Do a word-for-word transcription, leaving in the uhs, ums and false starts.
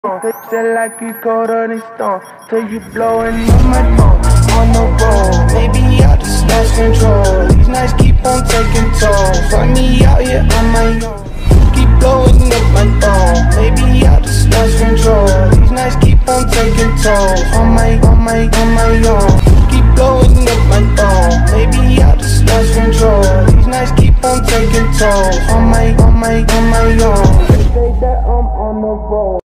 They say like you colder than stone, till you blowing on my phone, on the road. Maybe I just lost control. These nights keep on taking tolls. Find me out here on my own. Keep blowing up my phone. Maybe I just lost control. These nights keep on taking tolls. On my, on my, on my own. Keep blowing up my phone. Maybe I just lost control. These nights keep on taking tolls. On my, on my, on my own. They say that I'm on the road.